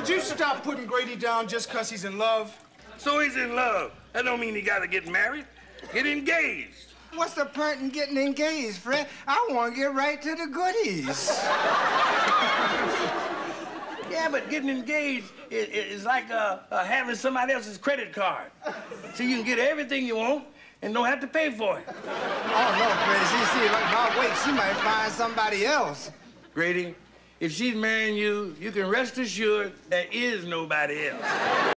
would you stop putting Grady down just 'cause he's in love? So he's in love. That don't mean he gotta get married. Get engaged. What's the point in getting engaged, Fred? I want to get right to the goodies. Yeah, but getting engaged is like having somebody else's credit card. So you can get everything you want and don't have to pay for it. Oh, no, Fred. See, if I wait, she might find somebody else. Grady, if she's marrying you, you can rest assured there is nobody else.